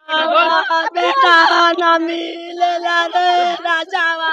बेटा ना मिलेला रे राजावा।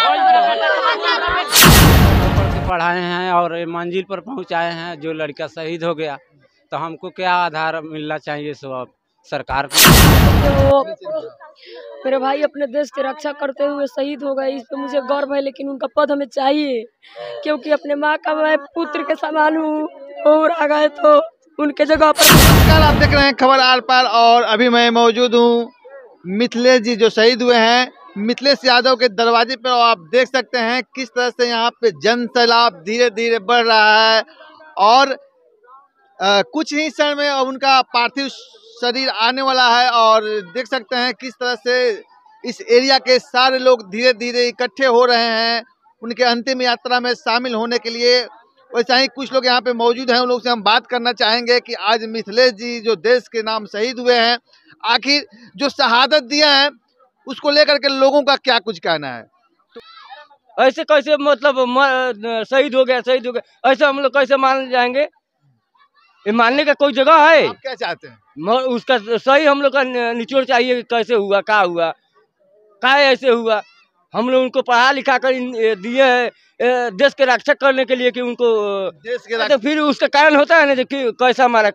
पढ़ाए हैं और मंजिल पर पहुंचाए हैं। जो लड़का शहीद हो गया तो हमको क्या आधार मिलना चाहिए सब सरकार को। मेरे भाई अपने देश की रक्षा करते हुए शहीद हो गए, इस पे मुझे गर्व है, लेकिन उनका पद हमें चाहिए, क्योंकि अपने माँ का मैं पुत्र के समान हूँ और आ गए तो उनके जगह पर। नमस्कार, आप देख रहे हैं खबर आर पार और अभी मैं मौजूद हूँ मिथिलेश जी जो शहीद हुए हैं, मिथिलेश यादव के दरवाजे पर। आप देख सकते हैं किस तरह से यहाँ पे जन सैलाब धीरे धीरे बढ़ रहा है और कुछ ही क्षण में अब उनका पार्थिव शरीर आने वाला है। और देख सकते हैं किस तरह से इस एरिया के सारे लोग धीरे धीरे इकट्ठे हो रहे हैं उनके अंतिम यात्रा में शामिल होने के लिए। वैसा ही कुछ लोग यहाँ पे मौजूद हैं, उन लोग से हम बात करना चाहेंगे कि आज मिथिलेश जी जो देश के नाम शहीद हुए हैं, आखिर जो शहादत दिया है उसको लेकर के लोगों का क्या कुछ कहना है। ऐसे कैसे मतलब शहीद हो गया ऐसे हम लोग कैसे मान जाएंगे? ये मानने का कोई जगह है? आप क्या चाहते हैं? उसका सही हम लोग का निचोड़ चाहिए। कैसे हुआ, क्या हुआ, क्या ऐसे हुआ? हम लोग उनको पढ़ा लिखा कर दिए हैं देश के रक्षा करने के लिए कि उनको देश के तो फिर उसका कारण होता है ना कि कैसा मारा,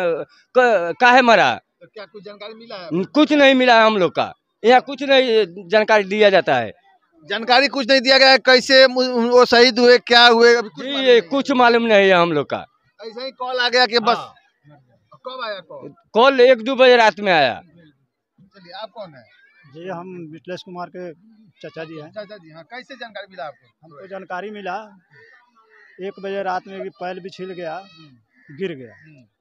काहे मरा। तो क्या कुछ जानकारी मिला है? कुछ नहीं मिला हम लोग का, यहाँ कुछ नहीं जानकारी दिया जाता है। जानकारी कुछ नहीं दिया गया है, कैसे वो शहीद हुए, क्या हुए, अभी ये कुछ मालूम नहीं है हम लोग का। ऐसा ही कॉल आ गया कि बस। कब आया कॉल? कॉल 1-2 बजे रात में आया। चलिए, आप कौन है? जी, हम मिथिलेश कुमार के चाचा जी हैं। चाचा जी, हाँ। कैसे जानकारी मिला आपको? हमको जानकारी मिला 1 बजे रात में कि पैर भी छिल गया, गिर गया।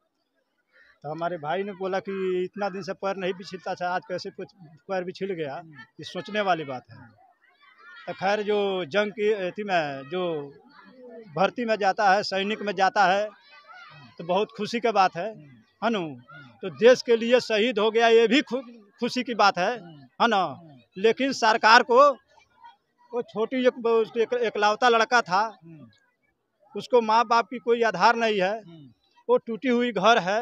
तो हमारे भाई ने बोला कि इतना दिन से पैर नहीं भी छिलता था, आज कैसे कुछ पैर भी छिल गया, ये सोचने वाली बात है। तो खैर जो जंग की अथी में जो भर्ती में जाता है, सैनिक में जाता है, तो बहुत खुशी की बात है ना। तो देश के लिए शहीद हो गया, ये भी खुशी की बात है ना। लेकिन सरकार को वो छोटी एकलौता लड़का था, उसको माँ बाप की कोई आधार नहीं है, वो टूटी हुई घर है,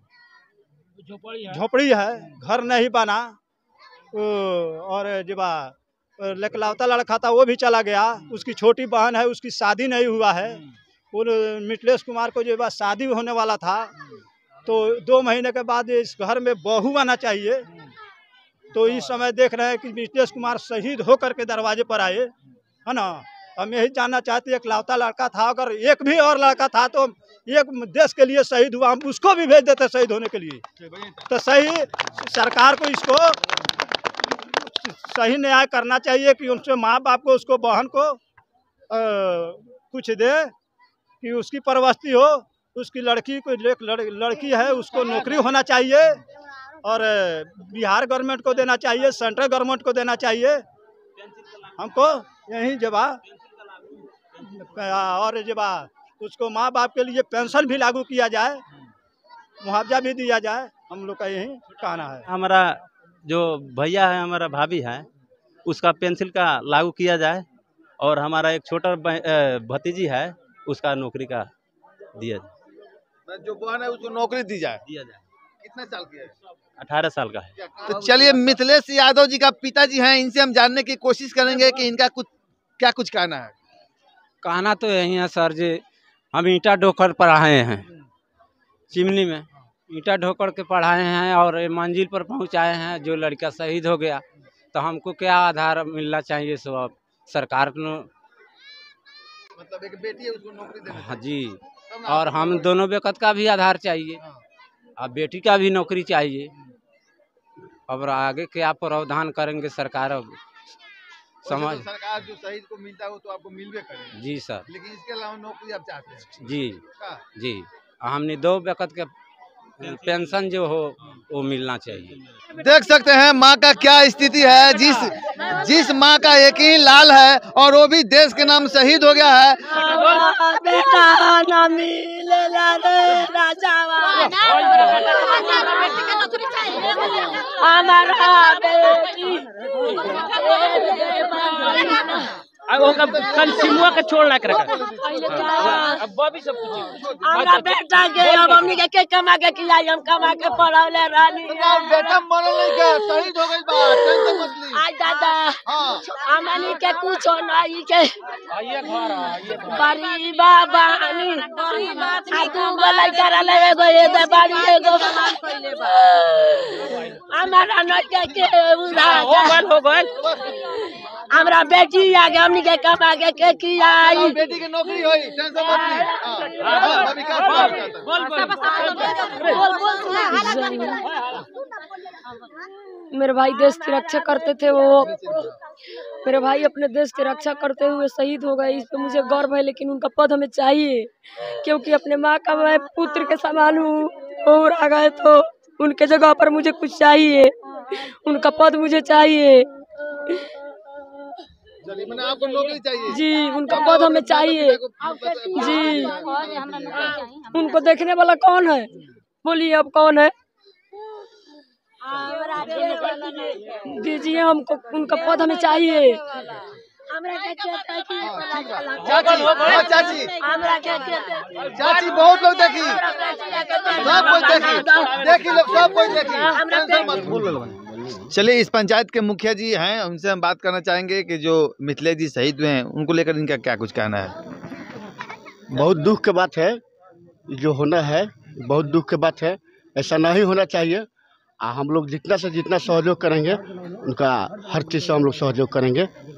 झोपड़ी है, घर नहीं बना। और जब एकलौता लड़का था वो भी चला गया, उसकी छोटी बहन है, उसकी शादी नहीं हुआ है। वो मिथिलेश कुमार को जब शादी होने वाला था तो 2 महीने के बाद इस घर में बहू आना चाहिए। तो इस समय देख रहे हैं कि मिथिलेश कुमार शहीद होकर के दरवाजे पर आए, है ना। हम यही जानना चाहते हैं, एकलौता लड़का था, अगर एक भी और लड़का था तो एक देश के लिए शहीद हुआ, हम उसको भी भेज देते शहीद होने के लिए। तो सही सरकार को इसको सही न्याय करना चाहिए कि उनसे माँ बाप को, उसको बहन को कुछ दे कि उसकी परवस्ती हो। उसकी लड़की को लड़की है, उसको नौकरी होना चाहिए और बिहार गवर्नमेंट को देना चाहिए, सेंट्रल गवर्नमेंट को देना चाहिए। हमको यही जवाब और जवाब उसको माँ बाप के लिए पेंशन भी लागू किया जाए, मुआवजा भी दिया जाए, हम लोग का यही कहना है। हमारा जो भैया है, हमारा भाभी है, उसका पेंशन का लागू किया जाए और हमारा एक छोटा भतीजी है, उसका नौकरी का दिया जाए। जो बहन है उसको नौकरी दिया जाए। कितने साल की है? 18 साल का है। तो चलिए, मिथिलेश यादव जी का पिताजी हैं, इनसे हम जानने की कोशिश करेंगे कि इनका क्या कुछ कहना है। कहना तो यही है सर जी, हम ईंटा ढोकर पढ़ाए हैं, चिमनी में ईंटा ढोकर के पढ़ाए हैं और मंजिल पर पहुंचाए हैं। जो लड़का शहीद हो गया तो हमको क्या आधार मिलना चाहिए सब सरकार को। मतलब एक बेटी है, उसको नौकरी देना। हाँ जी, और हम दोनों बेकत का भी आधार चाहिए, अब बेटी का भी नौकरी चाहिए। अब आगे क्या प्रावधान करेंगे सरकार, अब समझ। तो सरकार जो शहीद को मिलता है वो तो आपको मिलवे करेगा। जी सर। लेकिन इसके अलावा नौकरी आप चाहते हैं? जी, हमने 2 बेकत के पेंशन जो हो वो मिलना चाहिए। देख सकते हैं माँ का क्या स्थिति है, जिस माँ का एक ही लाल है और वो भी देश के नाम शहीद हो गया है। बेटा ना मिलेला रे राजावा। हमारा बेटी कल सिमुआ के छोड़ ला के रखा। अब बॉबी सब कुछ हमारा बेटा के अब हमनी के कमा के खिलाई, हम कमा के पढ़ावले रानी। बेटा मरल नहीं का, शहीद हो गई बा, टेंशन मत ली। आज दादा हाँ हमनी के कुछ नहीं के बारी बाबा आनी आ तू गलाई करा ले एगो ये दे बारी एगो हमारा न के हो गल हमरा बेटी आगे हमनी के कमा के की आई बेटी की नौकरी होई, टेंशन मत ली। हाँ भाभी मेरे भाई देश की रक्षा करते थे, वो मेरे भाई अपने देश की रक्षा करते हुए शहीद हो गए। इस पे मुझे गर्व है, लेकिन उनका पद हमें चाहिए, क्योंकि अपने माँ का मैं पुत्र के समान हूँ और आ गए तो उनके जगह पर मुझे कुछ चाहिए, उनका पद मुझे चाहिए मैंने आपको नौकरी चाहिए जी, उनका पद हमें चाहिए जी। उनको देखने वाला कौन है, बोलिए अब कौन है, दीजिए हमको, उनका पद हमें चाहिए। चाची चाची बहुत लोग देखी, सब कोई देखी लोग, सब कोई देखी। चलिए, इस पंचायत के मुखिया जी हैं, उनसे हम बात करना चाहेंगे कि जो मिथिलेश जी शहीद हुए हैं उनको लेकर इनका क्या कुछ कहना है। बहुत दुख की बात है, जो होना है बहुत दुख की बात है, ऐसा नहीं होना चाहिए। हम लोग जितना से जितना सहयोग करेंगे उनका हर चीज़ से हम लोग सहयोग करेंगे।